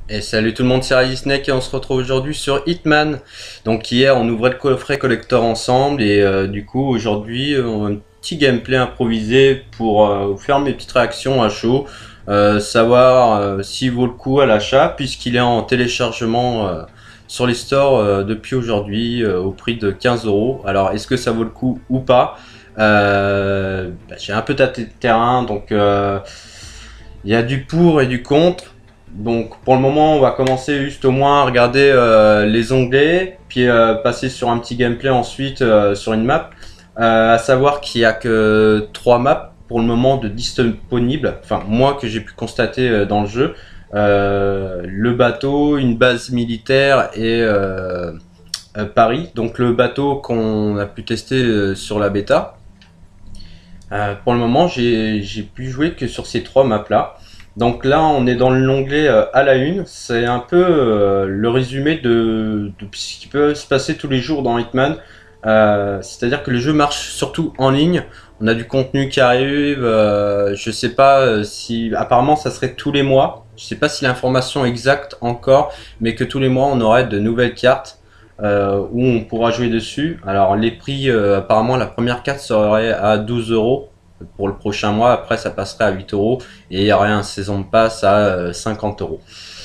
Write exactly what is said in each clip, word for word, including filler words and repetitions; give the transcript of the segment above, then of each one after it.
Et salut tout le monde, c'est Snake et on se retrouve aujourd'hui sur Hitman. Donc hier on ouvrait le coffret collector ensemble et euh, du coup aujourd'hui euh, on a un petit gameplay improvisé pour euh, vous faire mes petites réactions à chaud. Euh, savoir euh, s'il vaut le coup à l'achat puisqu'il est en téléchargement euh, sur les stores euh, depuis aujourd'hui euh, au prix de quinze euros. Alors est-ce que ça vaut le coup ou pas? Euh, bah, J'ai un peu tâté de terrain donc euh, il y a du pour et du contre. Donc pour le moment on va commencer juste au moins à regarder euh, les onglets, puis euh, passer sur un petit gameplay ensuite euh, sur une map. Euh, à savoir qu'il n'y a que trois maps pour le moment de disponibles, enfin moi que j'ai pu constater euh, dans le jeu. Euh, le bateau, une base militaire et euh, euh, Paris. Donc le bateau qu'on a pu tester euh, sur la bêta. Euh, pour le moment j'ai pu jouer que sur ces trois maps là. Donc là, on est dans l'onglet euh, à la une. C'est un peu euh, le résumé de, de ce qui peut se passer tous les jours dans Hitman. Euh, C'est-à-dire que le jeu marche surtout en ligne. On a du contenu qui arrive. Euh, je sais pas euh, si, apparemment, ça serait tous les mois. Je sais pas si l'information est exacte encore, mais que tous les mois, on aurait de nouvelles cartes euh, où on pourra jouer dessus. Alors les prix, euh, apparemment, la première carte serait à douze euros pour le prochain mois. Après, ça passerait à huit euros et il y aurait un saison de passe à cinquante euros.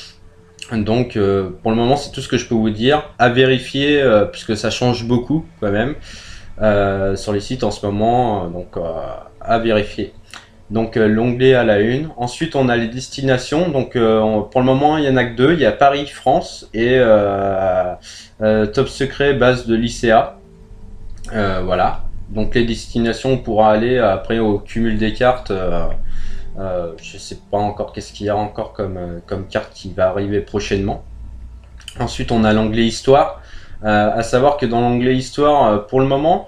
Donc euh, pour le moment c'est tout ce que je peux vous dire, à vérifier euh, puisque ça change beaucoup quand même euh, sur les sites en ce moment, euh, donc euh, à vérifier. Donc euh, l'onglet à la une. Ensuite on a les destinations, donc euh, on, pour le moment il y en a que deux, il y a Paris France et euh, euh, Top Secret base de l'I C A. Euh, voilà, donc les destinations on pourra aller après au cumul des cartes. euh, Euh, je sais pas encore qu'est-ce qu'il y a encore comme, euh, comme carte qui va arriver prochainement. Ensuite, on a l'onglet Histoire. Euh, à savoir que dans l'onglet Histoire, euh, pour le moment,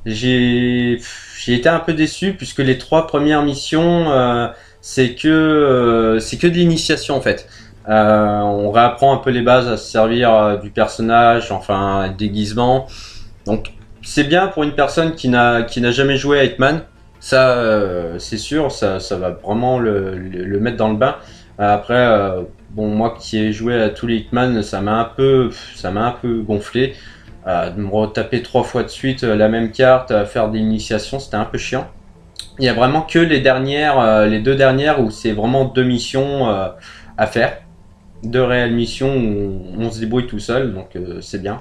j'ai j'ai été un peu déçu puisque les trois premières missions, euh, c'est que euh, c'est que de l'initiation en fait. Euh, on réapprend un peu les bases à se servir euh, du personnage, enfin déguisement. Donc c'est bien pour une personne qui n'a qui n'a jamais joué à Hitman. Ça, euh, c'est sûr, ça, ça va vraiment le, le, le mettre dans le bain. Après, euh, bon, moi qui ai joué à tous les Hitman, ça m'a un peu, ça m'a un peu gonflé. Euh, de me retaper trois fois de suite euh, la même carte, à faire des initiations, c'était un peu chiant. Il y a vraiment que les dernières, euh, les deux dernières où c'est vraiment deux missions euh, à faire, deux réelles missions où on se débrouille tout seul, donc euh, c'est bien.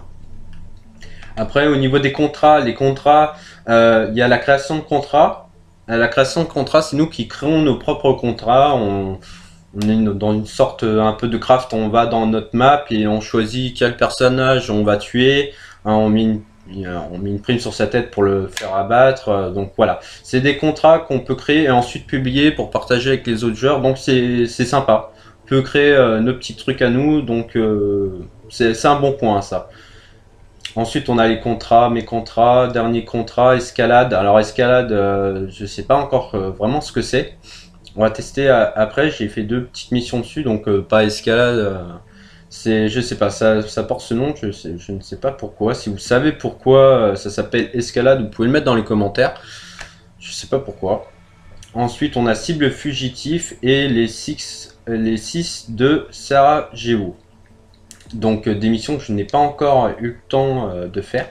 Après, au niveau des contrats, les contrats, euh, il y a la création de contrats. Euh, La création de contrats, c'est nous qui créons nos propres contrats. On, on est dans une sorte euh, un peu de craft. On va dans notre map et on choisit quel personnage on va tuer. Hein, on met une, on met une prime sur sa tête pour le faire abattre. Euh, Donc voilà, c'est des contrats qu'on peut créer et ensuite publier pour partager avec les autres joueurs. Donc c'est c'est sympa. On peut créer euh, nos petits trucs à nous. Donc euh, c'est c'est un bon point ça. Ensuite, on a les contrats, mes contrats, dernier contrat, escalade. Alors, escalade, euh, je sais pas encore euh, vraiment ce que c'est. On va tester euh, après. J'ai fait deux petites missions dessus, donc euh, pas escalade. euh, c'est, je sais pas, ça, ça porte ce nom. Je, sais, je ne sais pas pourquoi. Si vous savez pourquoi euh, ça s'appelle escalade, vous pouvez le mettre dans les commentaires. Je sais pas pourquoi. Ensuite, on a cible fugitif et les six, les six de Sarajevo. Donc euh, des missions que je n'ai pas encore eu le temps euh, de faire.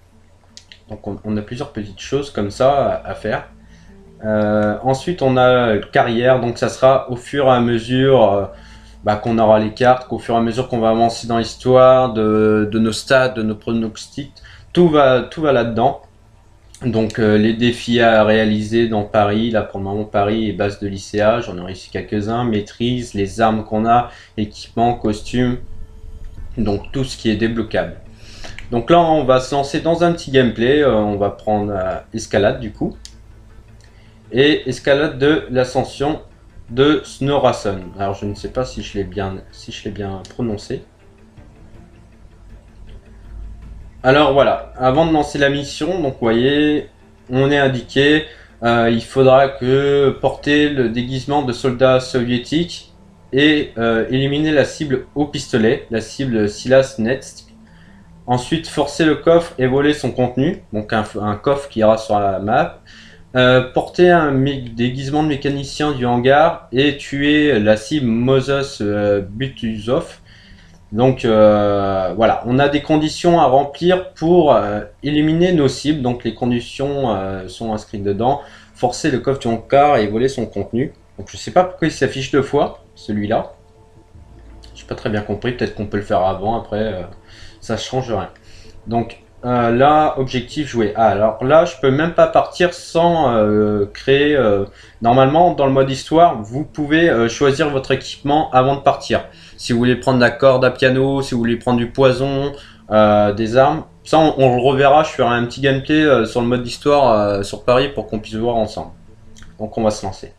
Donc on, on a plusieurs petites choses comme ça à, à faire. Euh, ensuite on a carrière, donc ça sera au fur et à mesure euh, bah, qu'on aura les cartes, qu'au fur et à mesure qu'on va avancer dans l'histoire, de, de nos stats, de nos pronostics, tout va, tout va là-dedans. Donc euh, les défis à réaliser dans Paris, là pour le moment Paris est base de l'I C A, j'en ai réussi quelques-uns, maîtrise, les armes qu'on a, équipement, costume, donc tout ce qui est débloquable. Donc là, on va se lancer dans un petit gameplay. Euh, on va prendre euh, escalade du coup. Et escalade de l'ascension de Snorason. Alors je ne sais pas si je l'ai bien, si je l'ai bien prononcé. Alors voilà, avant de lancer la mission, donc vous voyez, on est indiqué, euh, il faudra que porter le déguisement de soldat soviétique et euh, éliminer la cible au pistolet, la cible Silas Netsk. Ensuite, forcer le coffre et voler son contenu, donc un, un coffre qui ira sur la map. Euh, porter un déguisement de mécanicien du hangar et tuer la cible Moses euh, Butuzov. Donc euh, voilà, on a des conditions à remplir pour euh, éliminer nos cibles. Donc les conditions euh, sont inscrites dedans. Forcer le coffre du hangar et voler son contenu. Donc je sais pas pourquoi il s'affiche deux fois, celui-là. J'ai pas très bien compris, peut-être qu'on peut le faire avant, après euh, ça change rien. Donc euh, là, objectif jouer. Ah, alors là, je peux même pas partir sans euh, créer. Euh, normalement, dans le mode histoire, vous pouvez euh, choisir votre équipement avant de partir. Si vous voulez prendre la corde à piano, si vous voulez prendre du poison, euh, des armes. Ça, on, on le reverra. Je ferai un petit gameplay euh, sur le mode histoire euh, sur Paris pour qu'on puisse voir ensemble. Donc, on va se lancer.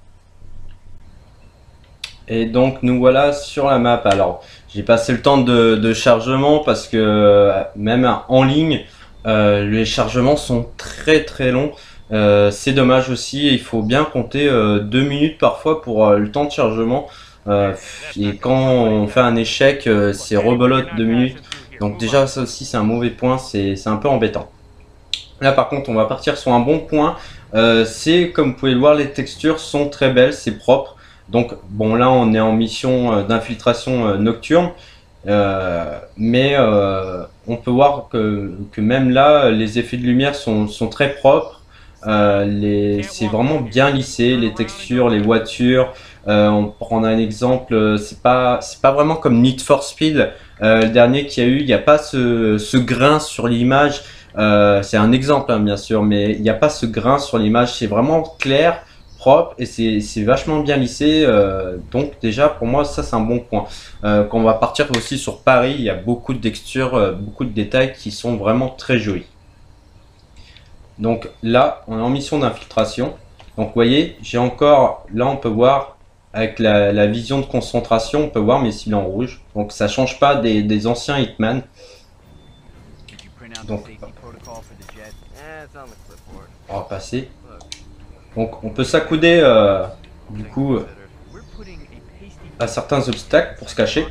Et donc nous voilà sur la map. Alors j'ai passé le temps de, de chargement parce que euh, même en ligne euh, les chargements sont très très longs. Euh, c'est dommage aussi, il faut bien compter euh, deux minutes parfois pour euh, le temps de chargement. Euh, et quand on fait un échec, euh, c'est rebelote deux minutes. Donc déjà ça aussi c'est un mauvais point, c'est un peu embêtant. Là par contre on va partir sur un bon point. Euh, c'est comme vous pouvez le voir, les textures sont très belles, c'est propre. Donc bon là on est en mission euh, d'infiltration euh, nocturne, euh, mais euh, on peut voir que, que même là les effets de lumière sont, sont très propres, euh, c'est vraiment bien lissé, les textures, les voitures. Euh, on prend un exemple, c'est pas, c'est pas vraiment comme Need for Speed, euh, le dernier qu'il y a eu, il n'y a pas ce, ce grain sur l'image, euh, c'est un exemple hein, bien sûr, mais il n'y a pas ce grain sur l'image, c'est vraiment clair, propre et c'est vachement bien lissé, euh, donc déjà pour moi ça c'est un bon point. Euh, quand on va partir aussi sur Paris, il y a beaucoup de textures, euh, beaucoup de détails qui sont vraiment très jolis. Donc là on est en mission d'infiltration, donc vous voyez j'ai encore, là on peut voir avec la, la vision de concentration, on peut voir mes cibles en rouge, donc ça change pas des, des anciens Hitman. Donc on va passer. Donc on peut s'accouder euh, du coup euh, à certains obstacles pour se cacher.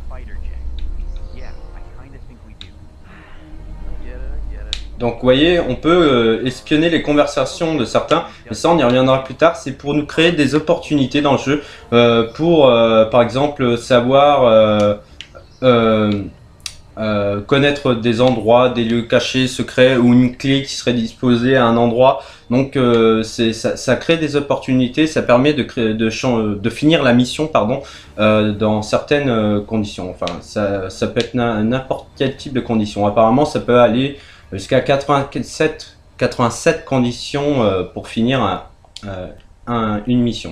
Donc vous voyez, on peut euh, espionner les conversations de certains, mais ça on y reviendra plus tard. C'est pour nous créer des opportunités dans le jeu, euh, pour euh, par exemple savoir euh, euh, Euh, connaître des endroits, des lieux cachés, secrets ou une clé qui serait disposée à un endroit. Donc euh, ça, ça crée des opportunités, ça permet de, créer, de, de finir la mission pardon, euh, dans certaines euh, conditions. Enfin, ça, ça peut être n'importe quel type de conditions. Apparemment, ça peut aller jusqu'à quatre-vingt-sept, quatre-vingt-sept conditions euh, pour finir un, euh, un, une mission.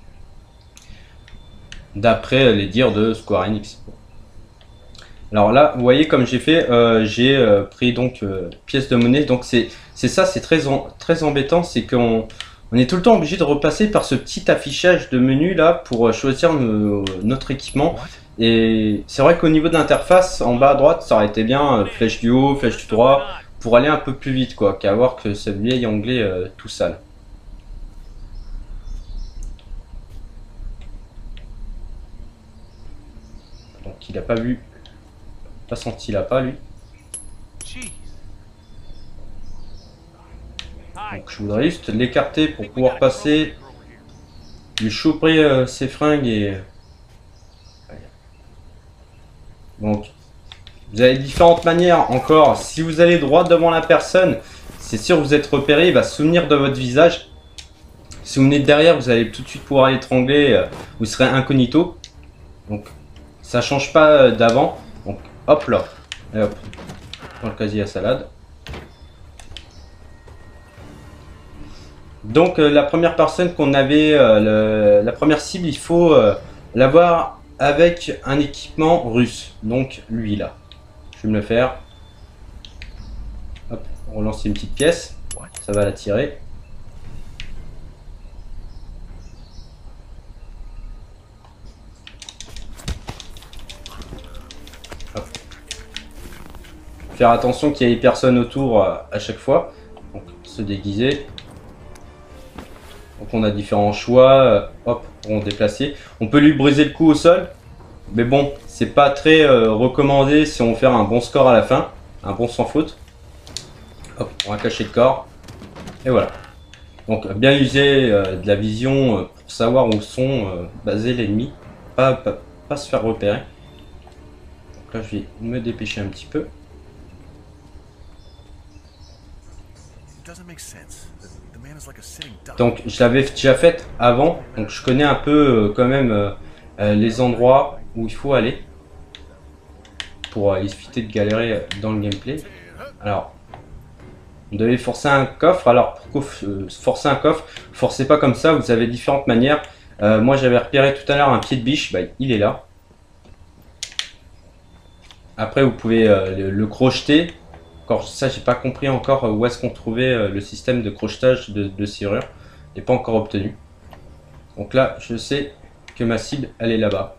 D'après les dires de Square Enix. Alors là, vous voyez comme j'ai fait, euh, j'ai euh, pris donc euh, pièce de monnaie. Donc c'est ça, c'est très, en, très embêtant, c'est qu'on on est tout le temps obligé de repasser par ce petit affichage de menu là pour choisir nos, notre équipement. Et c'est vrai qu'au niveau de l'interface, en bas à droite, ça aurait été bien euh, flèche du haut, flèche du droit, pour aller un peu plus vite quoi, qu'avoir que ce vieil anglais euh, tout sale. Donc il n'a pas vu. Pas senti là pas lui. Donc je voudrais juste l'écarter pour pouvoir passer, lui choper euh, ses fringues et donc vous avez différentes manières encore. Si vous allez droit devant la personne, c'est sûr vous êtes repéré, il va se souvenir de votre visage. Si vous venez de derrière, vous allez tout de suite pouvoir l'étrangler, euh, vous serez incognito. Donc ça change pas euh, d'avant. Donc hop là, et hop, on prend le casier à salade. Donc euh, la première personne qu'on avait, euh, le, la première cible, il faut euh, l'avoir avec un équipement russe. Donc lui là, je vais me le faire. Hop, on relance une petite pièce, ça va l'attirer. Faire attention qu'il y ait personne autour à chaque fois. Donc se déguiser. Donc on a différents choix. Hop, on déplacer. On peut lui briser le cou au sol. Mais bon, c'est pas très euh, recommandé si on veut faire un bon score à la fin. Un bon sans faute. Hop, on va cacher le corps. Et voilà. Donc bien user euh, de la vision euh, pour savoir où sont euh, basés l'ennemi, pas, pas, pas se faire repérer. Donc là je vais me dépêcher un petit peu. Donc je l'avais déjà fait avant, donc je connais un peu euh, quand même euh, euh, les endroits où il faut aller pour euh, éviter de galérer dans le gameplay. Alors, on devait forcer un coffre. Alors pour euh, forcer un coffre, forcez pas comme ça, vous avez différentes manières. Euh, moi j'avais repéré tout à l'heure un pied de biche, bah, il est là. Après vous pouvez euh, le, le crocheter. Encore ça j'ai pas compris encore où est-ce qu'on trouvait euh, le système de crochetage de, de serrure. Il n'est pas encore obtenu. Donc là je sais que ma cible elle est là-bas.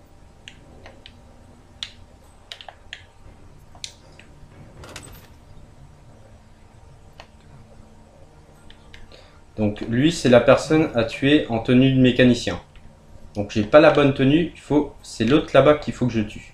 Donc lui c'est la personne à tuer en tenue de mécanicien. Donc j'ai pas la bonne tenue, il faut c'est l'autre là-bas qu'il faut que je tue.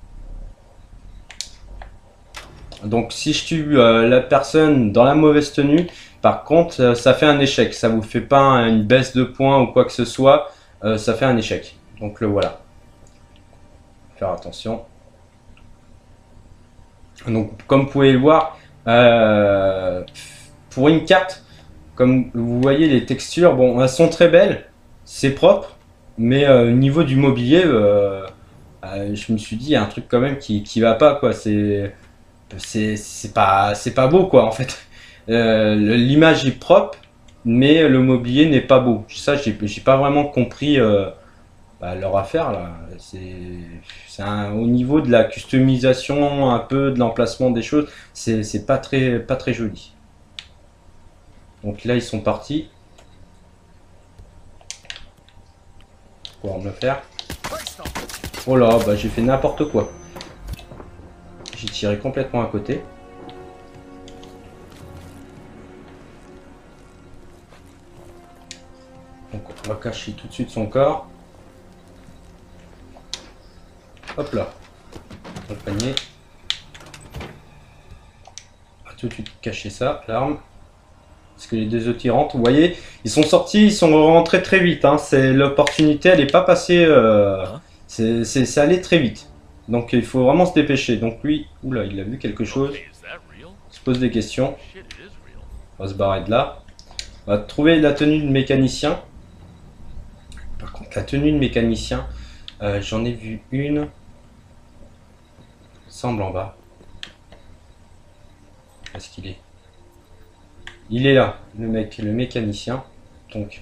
Donc si je tue euh, la personne dans la mauvaise tenue, par contre euh, ça fait un échec. Ça vous fait pas une baisse de points ou quoi que ce soit, euh, ça fait un échec. Donc le voilà. Faire attention. Donc comme vous pouvez le voir, euh, pour une carte, comme vous voyez les textures, bon elles sont très belles, c'est propre, mais euh, au niveau du mobilier, euh, euh, je me suis dit il y a un truc quand même qui, qui va pas quoi. C'est c'est pas c'est pas beau quoi en fait. Euh, l'image est propre mais le mobilier n'est pas beau. Ça j'ai j'ai pas vraiment compris euh, bah, leur affaire là. C'est au niveau de la customisation, un peu de l'emplacement des choses, c'est pas très pas très joli. Donc là ils sont partis. Pour me le faire. Oh là, bah j'ai fait n'importe quoi. J'ai tiré complètement à côté. Donc on va cacher tout de suite son corps. Hop là. Le panier. On va tout de suite cacher ça, l'arme. Parce que les deux autres rentrent, vous voyez, ils sont sortis, ils sont rentrés très vite. Hein. C'est l'opportunité, elle n'est pas passée. Euh, c'est allé très vite. Donc il faut vraiment se dépêcher. Donc lui, oula, il a vu quelque chose. Il se pose des questions. On va se barrer de là. On va trouver la tenue de mécanicien. Par contre, la tenue de mécanicien, euh, j'en ai vu une. Semble en bas. Où est-ce qu'il est? Il est là, le mec, le mécanicien. Donc,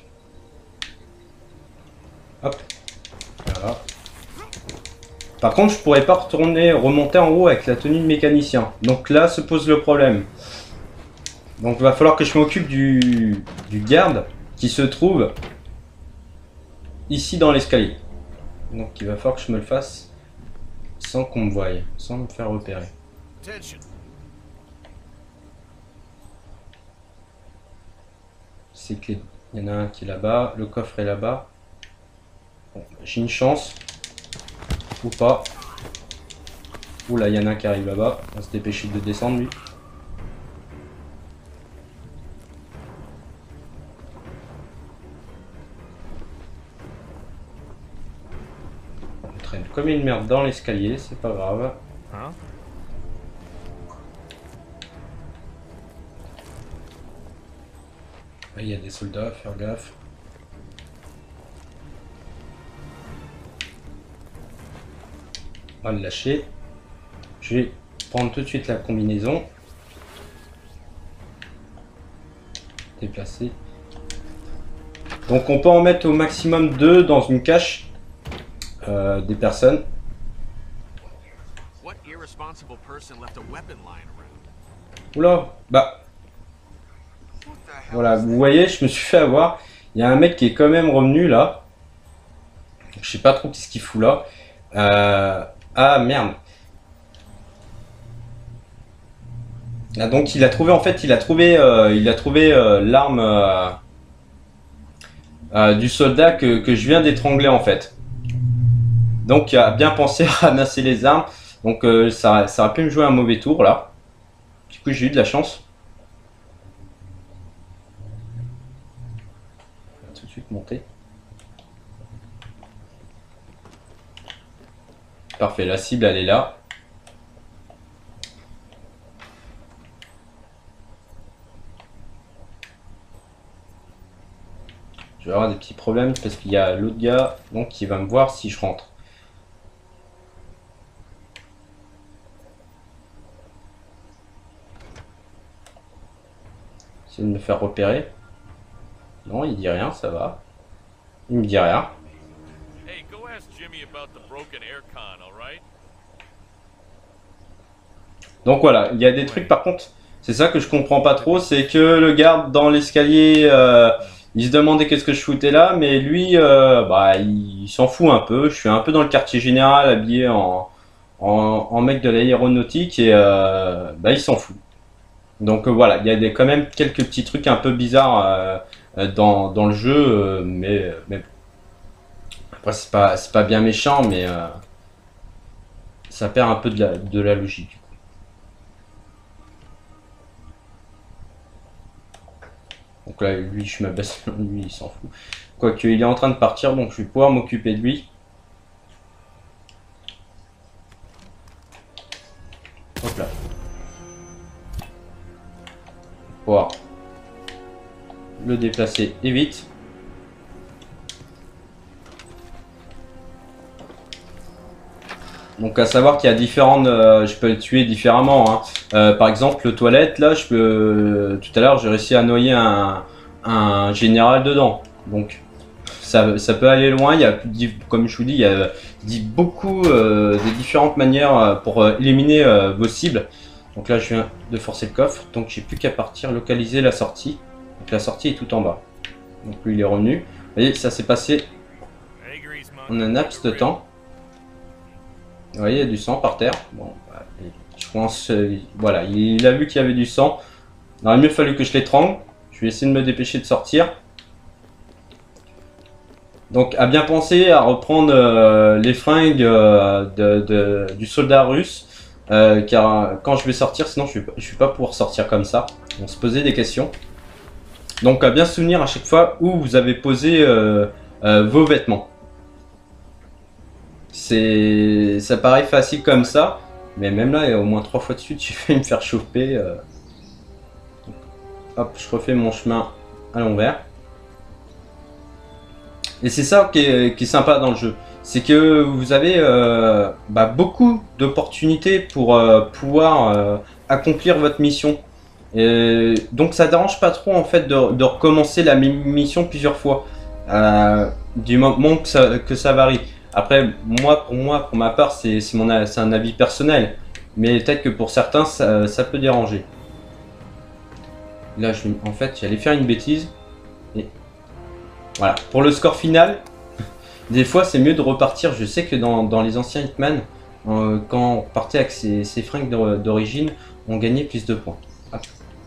hop, voilà. Par contre, je pourrais pas retourner, remonter en haut avec la tenue de mécanicien. Donc là se pose le problème. Donc il va falloir que je m'occupe du, du garde qui se trouve ici dans l'escalier. Donc il va falloir que je me le fasse sans qu'on me voie, sans me faire repérer. C'est clé. Il y en a un qui est là-bas, le coffre est là-bas. Bon, j'ai une chance. Ou pas. Oula, il y en a un qui arrive là-bas. On va se dépêcher de descendre lui. On traîne comme une merde dans l'escalier, c'est pas grave. Hein? Il y a des soldats, faire gaffe. On va le lâcher. Je vais prendre tout de suite la combinaison. Déplacer. Donc on peut en mettre au maximum deux dans une cache euh, des personnes. Oula, bah. Voilà, vous voyez, je me suis fait avoir. Il y a un mec qui est quand même revenu là. Je sais pas trop ce qu'il fout là. Euh... Ah merde. Ah, donc il a trouvé en fait, il a trouvé, euh, il a trouvé euh, l'arme euh, euh, du soldat que, que je viens d'étrangler en fait. Donc il a bien pensé à ramasser les armes. Donc euh, ça, ça aurait pu me jouer un mauvais tour là. Du coup j'ai eu de la chance. suite monter. Parfait, la cible elle est là. Je vais avoir des petits problèmes parce qu'il y a l'autre gars donc qui va me voir si je rentre. Essayer de me faire repérer. Non, il dit rien, ça va. Il me dit rien. Donc voilà, il y a des trucs par contre, c'est ça que je comprends pas trop, c'est que le garde dans l'escalier, euh, il se demandait qu'est-ce que je foutais là, mais lui, euh, bah, il, il s'en fout un peu. Je suis un peu dans le quartier général, habillé en, en, en mec de l'aéronautique, et euh, bah, il s'en fout. Donc euh, voilà, il y a des, quand même quelques petits trucs un peu bizarres euh, dans, dans le jeu, euh, mais, mais après c'est pas, c'est pas bien méchant, mais euh, ça perd un peu de la, de la logique. Donc là, lui, je m'abaisse, lui, il s'en fout. Quoique, il est en train de partir, donc je vais pouvoir m'occuper de lui. Hop là. Pouvoir le déplacer et vite. Donc à savoir qu'il y a différentes, euh, je peux le tuer différemment. Hein. Euh, par exemple, le toilette, là, je peux, euh, tout à l'heure, j'ai réussi à noyer un, un général dedans. Donc ça, ça peut aller loin. Il y a, comme je vous dis, il y a dit beaucoup euh, de différentes manières pour euh, éliminer euh, vos cibles. Donc là, je viens de forcer le coffre, donc j'ai plus qu'à partir localiser la sortie. Donc la sortie est tout en bas. Donc lui, il est revenu. Vous voyez, ça s'est passé en un laps de temps. Vous voyez, il y a du sang par terre. Bon, bah, je pense, euh, voilà, il a vu qu'il y avait du sang. Il aurait mieux fallu que je l'étrangle. Je vais essayer de me dépêcher de sortir. Donc, à bien penser à reprendre euh, les fringues euh, de, de, du soldat russe. Euh, car quand je vais sortir, sinon je ne vais, vais pas pouvoir sortir comme ça. On se posait des questions. Donc, à bien se souvenir à chaque fois où vous avez posé euh, euh, vos vêtements. C'est, ça paraît facile comme ça, mais même là, il y a au moins trois fois de suite, j'ai failli me faire choper. Euh... Hop, je refais mon chemin à l'envers. Et c'est ça qui est, qui est sympa dans le jeu, c'est que vous avez euh, bah, beaucoup d'opportunités pour euh, pouvoir euh, accomplir votre mission. Et donc ça dérange pas trop en fait de, de recommencer la même mission plusieurs fois, euh, du moment que ça, que ça varie. Après, moi, pour moi, pour ma part, c'est un avis personnel. Mais peut-être que pour certains, ça, ça peut déranger. Là, je, en fait, j'allais faire une bêtise. Et voilà. Pour le score final, des fois, c'est mieux de repartir. Je sais que dans, dans les anciens Hitman, euh, quand on partait avec ses, ses fringues d'origine, on gagnait plus de points. Hop.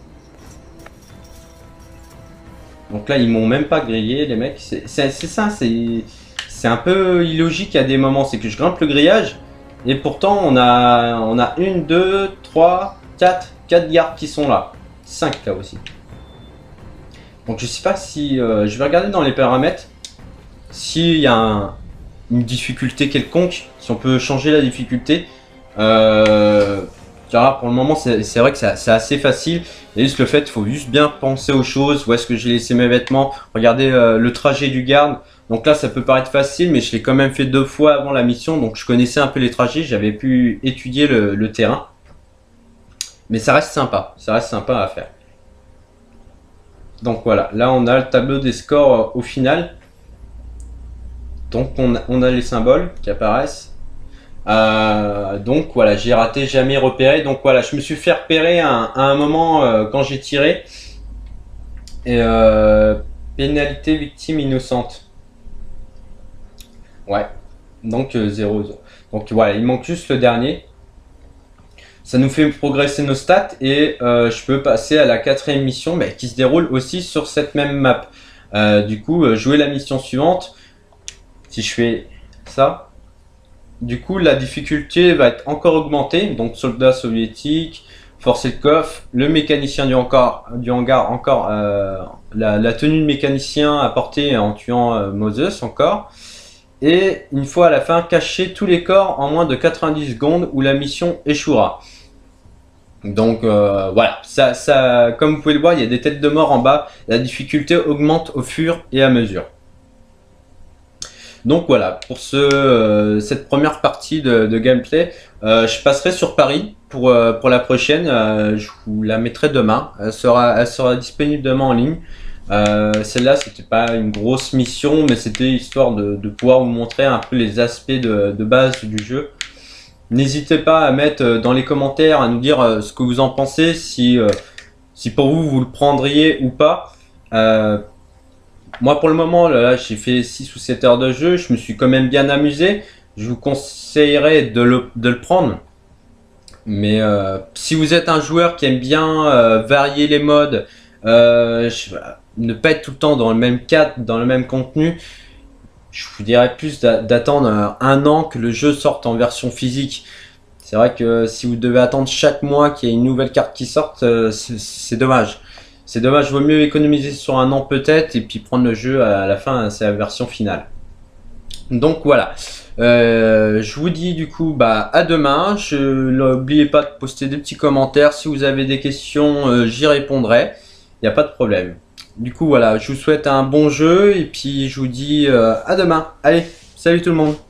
Donc là, ils m'ont même pas grillé, les mecs. C'est ça, c'est... C'est un peu illogique à des moments, c'est que je grimpe le grillage et pourtant on a on a une, deux, trois, quatre, quatre gardes qui sont là. cinq là aussi. Donc je sais pas si... Euh, je vais regarder dans les paramètres s'il y a un, une difficulté quelconque, si on peut changer la difficulté. Euh, car pour le moment c'est vrai que c'est assez facile. Et juste le fait, il faut juste bien penser aux choses. Où est-ce que j'ai laissé mes vêtements? Regardez euh, le trajet du garde. Donc là, ça peut paraître facile, mais je l'ai quand même fait deux fois avant la mission. Donc je connaissais un peu les trajets, j'avais pu étudier le, le terrain. Mais ça reste sympa, ça reste sympa à faire. Donc voilà, là on a le tableau des scores euh, au final. Donc on a, on a les symboles qui apparaissent. Euh, donc voilà, j'ai raté, jamais repéré. Donc voilà, je me suis fait repérer à un, à un moment euh, quand j'ai tiré. Et euh, pénalité victime innocente. Ouais, donc euh, zéro. Donc voilà, il manque juste le dernier. Ça nous fait progresser nos stats et euh, je peux passer à la quatrième mission mais qui se déroule aussi sur cette même map. Euh, du coup, euh, jouer la mission suivante. Si je fais ça, du coup la difficulté va être encore augmentée. Donc soldat soviétique, forcer le coffre, le mécanicien du hangar, du hangar encore euh, la, la tenue de mécanicien à porter en tuant euh, Moses encore. Et une fois à la fin, cacher tous les corps en moins de quatre-vingt-dix secondes ou la mission échouera. Donc euh, voilà, ça, ça, comme vous pouvez le voir, il y a des têtes de mort en bas. La difficulté augmente au fur et à mesure. Donc voilà, pour ce, euh, cette première partie de, de gameplay, euh, je passerai sur Paris pour, euh, pour la prochaine. Euh, je vous la mettrai demain. Elle sera, elle sera disponible demain en ligne. Euh, Celle-là, c'était pas une grosse mission, mais c'était histoire de, de pouvoir vous montrer un peu les aspects de, de base du jeu. N'hésitez pas à mettre dans les commentaires, à nous dire ce que vous en pensez, si, si pour vous, vous le prendriez ou pas. Euh, moi, pour le moment, là, j'ai fait six ou sept heures de jeu, je me suis quand même bien amusé. Je vous conseillerais de le, de le prendre. Mais euh, si vous êtes un joueur qui aime bien euh, varier les modes, euh, je, ne pas être tout le temps dans le même cadre, dans le même contenu, je vous dirais plus d'attendre un an que le jeu sorte en version physique. C'est vrai que si vous devez attendre chaque mois qu'il y ait une nouvelle carte qui sorte, c'est dommage. C'est dommage, vaut mieux économiser sur un an peut-être et puis prendre le jeu à la fin, c'est la version finale. Donc voilà, euh, je vous dis du coup bah, à demain. N'oubliez pas de poster des petits commentaires. Si vous avez des questions, euh, j'y répondrai. Il n'y a pas de problème. Du coup voilà, je vous souhaite un bon jeu et puis je vous dis euh, à demain. Allez, salut tout le monde.